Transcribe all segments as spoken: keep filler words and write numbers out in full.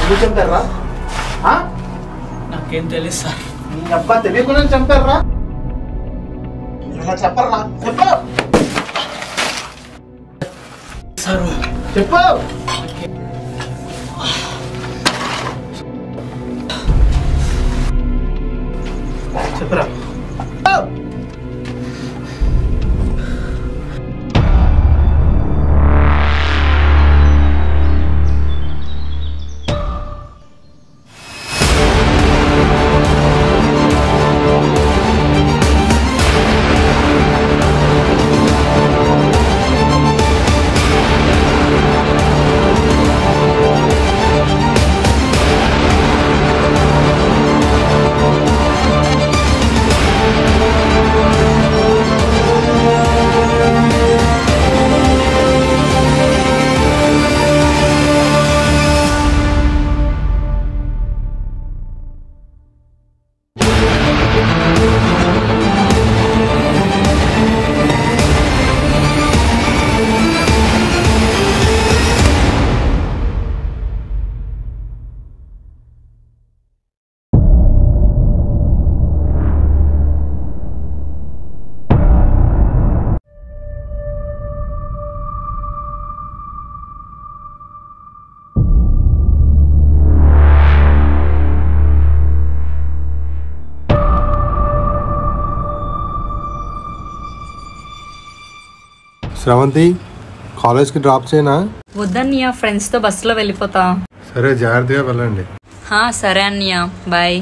ఎందుకు చంపారా? నాకేం తెలుసు సార్. నీ అబ్బా తెలియకుండా చంపారా? చెప్పరా? చెప్పు సార్. చెప్పు. చెప్పరా? శ్రవంతి, కాలేజ్కి డ్రాప్ చేయనా? వద్దన్నయ్య, ఫ్రెండ్స్తో బస్సులో వెళ్ళిపోతా. సరే, జాగ్రత్తగా వెళ్ళండి. సరే అన్నయ్య, బాయ్.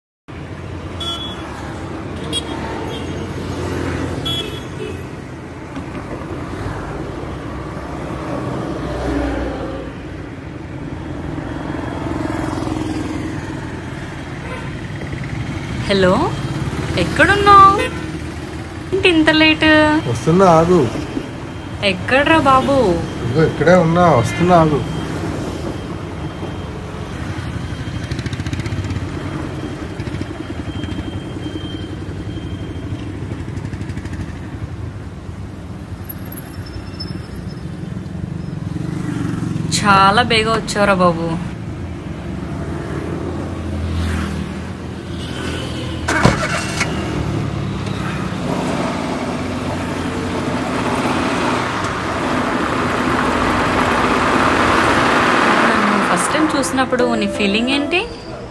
హలో, ఎక్కడున్నావు? ఏంటి ఇంత లేట్? వస్తున్నా, ఆగు. ఎక్కడ్రా బాబు? ఇక్కడే ఉన్నా, వస్తున్నా, ఆగు. చాలా బేగా వచ్చావురా బాబు. ఫస్ట్ టైం చూసినప్పుడు నీ ఫీలింగ్ ఏంటి?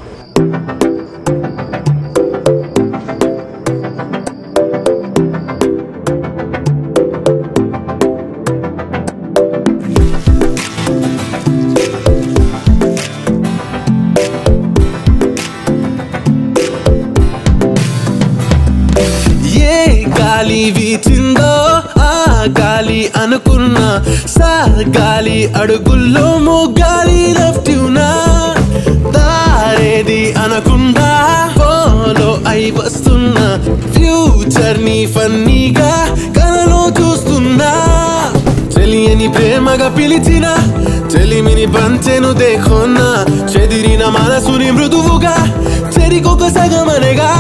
గాలి వీచిందో ఆ గాలి అనుకున్నా, సా గాలి అడుగుల్లో మోగాలి లెఫ్ట్ యునా, దారేది అనకుండా ఫాలో అయి వస్తున్నా, ఫ్యూచర్ ని ఫన్నీగా కలలో చూస్తున్నా, చెలియని ప్రేమగా పిలిచిన చెలిమిని పంచెను దేఖోన్నా, చెదిరిన మనసుని మృదువుగా చెరికొక సగమనగా,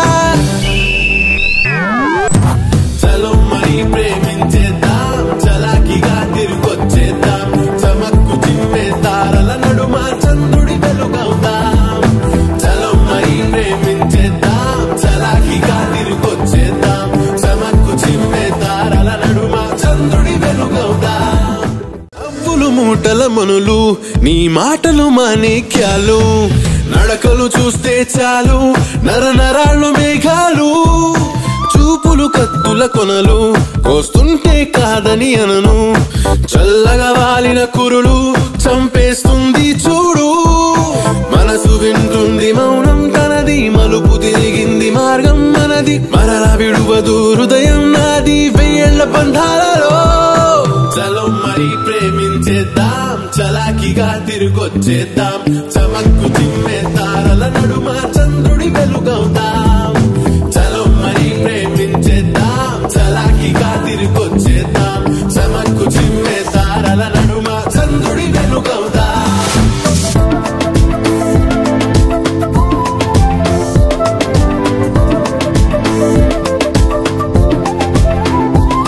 ప్రేమించేద్దాం చలాకిగా తిరిగొచ్చేద్దాం, చమక్కు చిమ్మే తారల నడుమ చంద్రుడి వెలుగవుదాం, చలో మరి ప్రేమించేద్దాం చలాకిగా తిరిగొచ్చేద్దాం, చమక్కు చిమ్మే తారల నడుమ చంద్రుడి వెలుగవుదాం. అవ్వులు మూటల మనులు నీ మాటలు మాణిక్యాలు, నడకలు చూస్తే చాలు నర నరాళ్ళు మేఘాలు, చూపులు కత్తుల కొనలు కోస్తుంటే కాదని అనను, చల్లగా వాలిన కురులు చంపేస్తుంది చూడు, మనసు వింటుంది మౌనం తనది, మలుపు తిరిగింది మార్గం మనది, మరలా విడువదు హృదయం నాది వెయ్యేళ్ల బంధాలలో, చలో మరి ప్రేమించేద్దాం చలాకిగా తిరిగొచ్చేద్దాం, చమక్కు చిమ్మే తారల నడుమ చంద్రుడి వెలుగవుదాం, చలో మరి ప్రేమించేద్దాం చలాకిగా తిరిగొచ్చేద్దాం, చమక్కు చిమ్మే తారల నడుమ చంద్రుడి వెలుగవుదాం.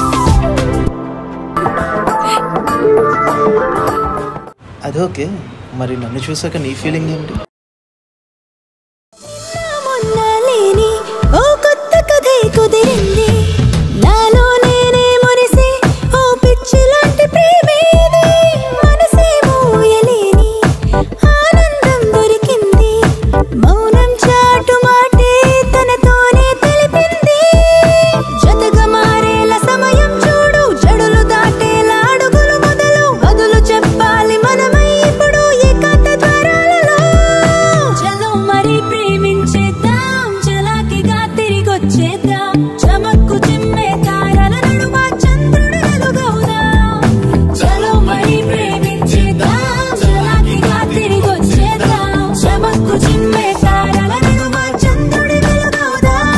అది ఓకే, మరి నన్ను చూసాక నీ ఫీలింగ్ ఏంటి? ఓ కొత్త కథే కుదిరింది నాలో నేనే మురిసి ఓ పిచ్చి లాంటి ప్రేమేది మనసే మోయలేని ఆనందం దొరికింది మౌనం చాటు మాటే తనతోనే తెలిపింది జతగా మారేలా సమయం చూడు జడులు దాటేలా అడుగులు మొదలు బదులు చెప్పాలి మనమై ఇప్పుడు ఏకాంత ద్వారాలలో చలో మరి ప్రేమించేద్దాం చలాకిగా తిరిగొచ్చేద్దాం చమక్కు చిమ్మే తారల నడుమ చంద్రుడు వెలుగవుదాం చలో మరి ప్రేమించేద్దాం చలాకిగా తిరిగొచ్చేద్దాం చమక్కు చిమ్మే తారల నడుమ చంద్రుడు వెలుగవుదాం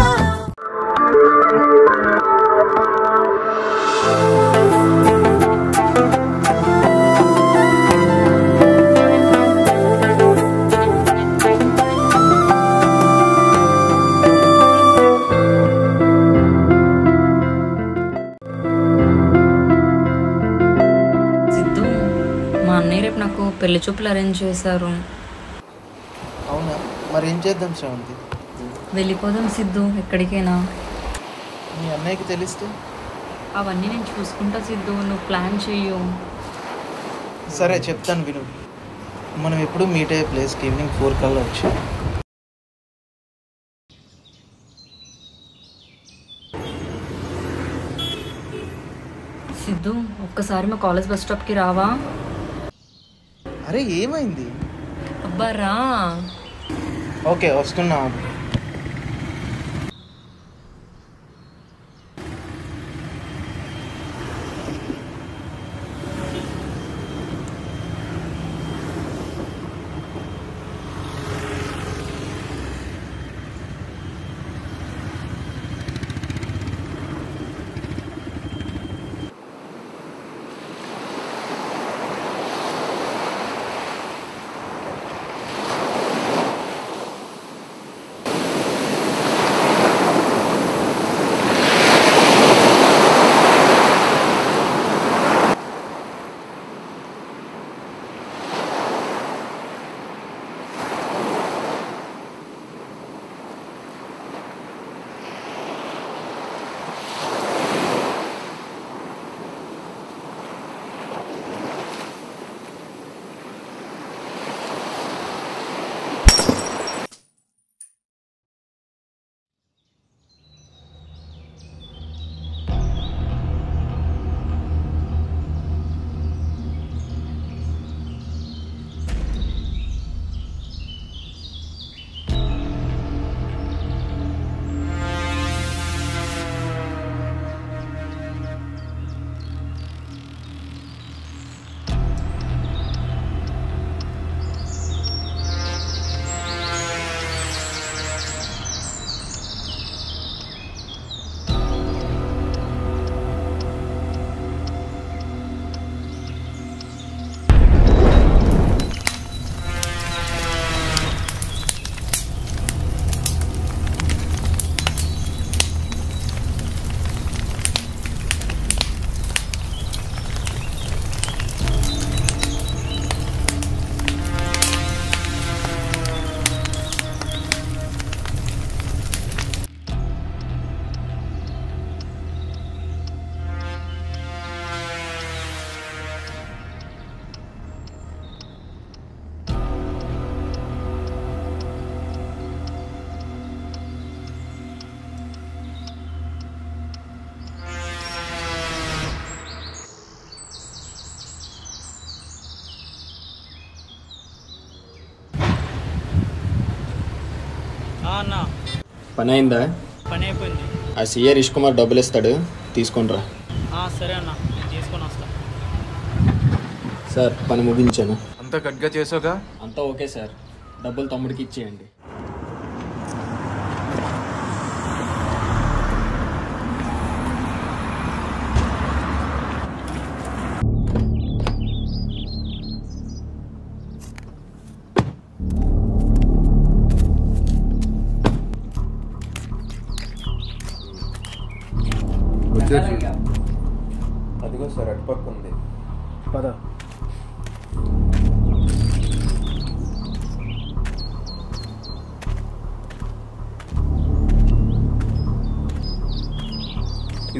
సిద్ధు, మా అన్నయ్య రేపు నాకు పెళ్లి చూపులు అరేంజ్ చేశారు. అవునా? మరి ఏం చేద్దాం శ్రవంతి? వెళ్ళిపోదాం సిద్ధు, ఎక్కడికైనా. మీ అన్నయ్యకి తెలిస్తే? అవన్నీ నేను చూసుకుంటా సిద్ధు, నువ్వు ప్లాన్ చెయ్యు. సరే చెప్తాను విను. మనం ఎప్పుడు మీట్ అయ్యే ప్లేస్కి ఈవినింగ్ ఫోర్ కల్లా వచ్చి సిద్ధు, ఒక్కసారి మా కాలేజ్ బస్ స్టాప్కి రావా? అరే ఏమైంది? అబ్బా రా. ఓకే వస్తున్నా. పని అయిందా? పని అయిపోయింది. ఆ సీఏ రిష్ కుమార్ డబ్బులు ఇస్తాడు, తీసుకొని రా. సరే అన్న, నేను తీసుకొని వస్తా. సార్ పని ముగించాను. అంతా కట్గా చేసావుగా? అంతా ఓకే సార్, డబ్బులు తమ్ముడికి ఇచ్చేయండి. అదిగో సార్ అటుపక్క ఉంది. పద.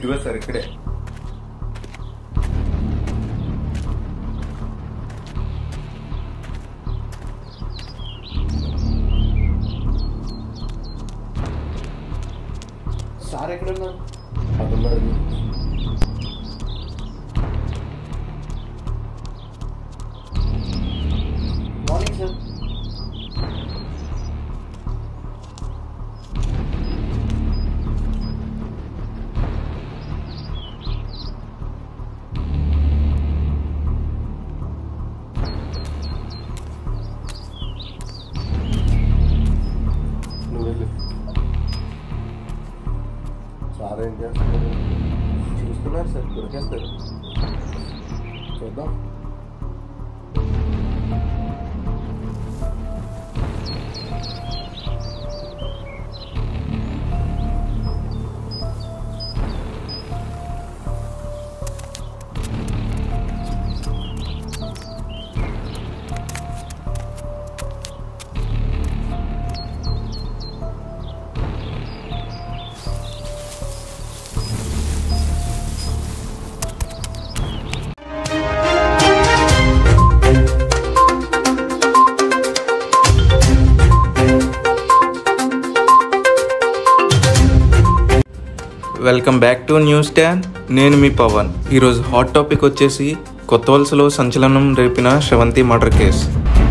ఇదిగో సార్ ఇక్కడే. సార్ ఎక్కడున్నారు? Morning sir. నువ్వు వెళ్ళు. సార్ ఏం చేస్తున్నారు? చూస్తున్నారు సార్, దొరికేస్తారు. చూద్దాం. Welcome back to news ten. నేను మీ పవన్. ఈరోజు హాట్ టాపిక్ వచ్చేసి కొత్త వలసలో సంచలనం రేపిన శ్రవంతి మర్డర్ కేసు.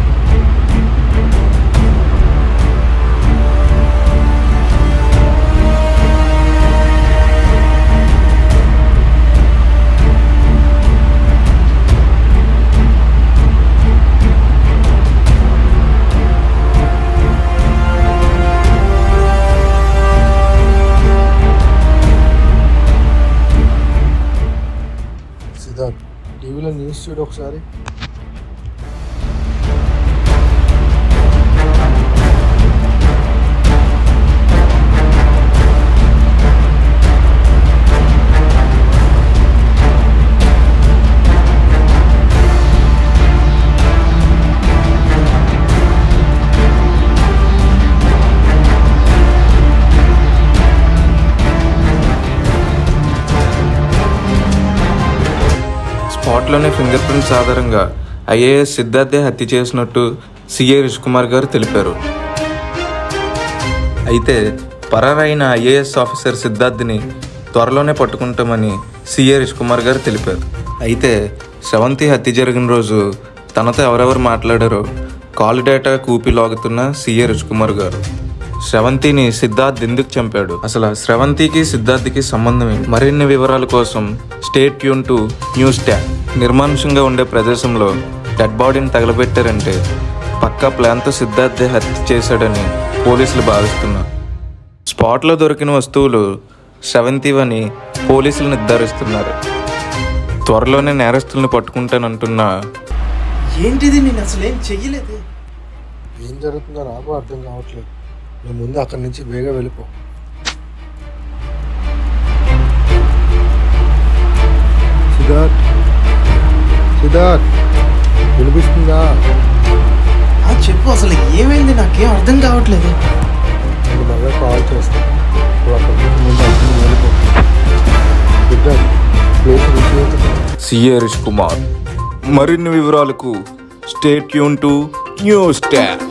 సిద్ధార్థ్, టీవీలో న్యూస్ చూడు ఒకసారి. స్పాట్లోనే ఫింగర్ ప్రింట్స్ ఆధారంగా ఐఏఎస్ సిద్ధార్థే హత్య చేసినట్టు సిఏ రిష్ కుమార్ గారు తెలిపారు. అయితే పరారైన ఐఏఎస్ ఆఫీసర్ సిద్ధార్థ్ని త్వరలోనే పట్టుకుంటామని సిఏ రిష్ కుమార్ గారు తెలిపారు. అయితే శ్రవంతి హత్య జరిగిన రోజు తనతో ఎవరెవరు మాట్లాడారో కాల్ డేటా కూపి లాగుతున్న సిఏ రిష్ కుమార్ గారు. శ్రవంతిని సిద్ధార్థ్ ఎందుకు చంపాడు, అసలు శ్రవంతికి సిద్ధార్థ్కి సంబంధమే? మరిన్ని వివరాల కోసం stay tune to news ten. నిర్మానుషంగా ఉండే ప్రదేశంలో డెడ్ బాడీని తగలబెట్టారంటే పక్కా ప్లాన్తో సిద్ధార్థే హత్య చేశాడని పోలీసులు భావిస్తున్నారు. స్పాట్లో దొరికిన వస్తువులు శ్రవంతివని పోలీసులు నిర్ధారిస్తున్నారు. త్వరలోనే నేరస్తుల్ని పట్టుకుంటానంటున్నా. ఏంటిది? నేను అసలు ఏం చెయ్యలేదు. ఏం జరుగుతుందో నాకు అర్థం కావట్లేదు. నువ్వు ముందు అక్కడి నుంచి వేగ వెళ్ళిపో. సిద్ధార్థ్, సిద్ధార్థ్ వినిపిస్తుందా? చెప్పు, అసలు ఏమైంది? నాకేం అర్థం కావట్లేదు. నేను మళ్ళీ కాల్ చేస్తాను. నువ్వు అక్కడి నుంచి ముందు అక్కడి నుంచి వెళ్ళిపో. సిద్ధార్థ్ ప్లేస్ విషయం. సిఏ రిష్ కుమార్. మరిన్ని వివరాలకు stay tune to news ten.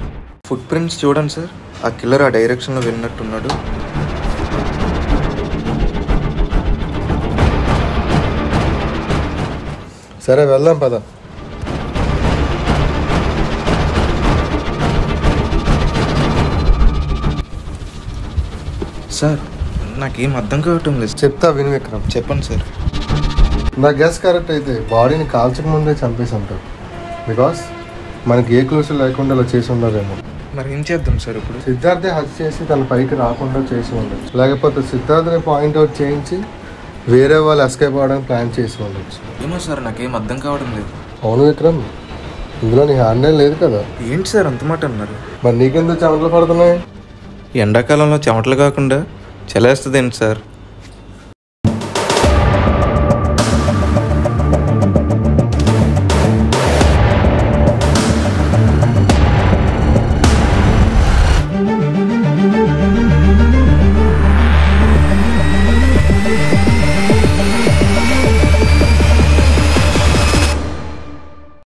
Foot prints చూడండి సార్. ఆ కిల్లర్ ఆ డైరెక్షన్లో వెళ్ళినట్టున్నాడు. సరే వెళ్దాం పద. సార్ నాకేం అర్థం కావటం లేదు. చెప్తా విను విక్రమ్. చెప్పండి సార్. నా గెస్ కరెక్ట్ అయితే బాడీని కాల్చక ముందే చంపేసి ఉంటారు. బికాస్ మనకి ఏ క్లూస్ లేకుండా అలా చేసి ఉండరేమో. మరి ఏం చేద్దాం సార్ ఇప్పుడు? సిద్ధార్థే హత్య చేసి తన పైకి రాకుండా చేసి ఉండొచ్చు. లేకపోతే సిద్ధార్థని పాయింట్అవుట్ చేయించి వేరే వాళ్ళు ఎస్కేప్ అవ్వడానికి ప్లాన్ చేసి ఉండొచ్చు. ఏమో సార్ నాకేం అర్థం కావడం లేదు. అవును విక్రమ్, ఇందులో నీ హ్యాండిల్ లేదు కదా. ఏంటి సార్ అంత మాట అన్నారు? మరి నీకెందుకు చెమటలు పడుతున్నాయి? ఎండాకాలంలో చెమటలు కాకుండా చలేస్తుంది ఏంటి సార్?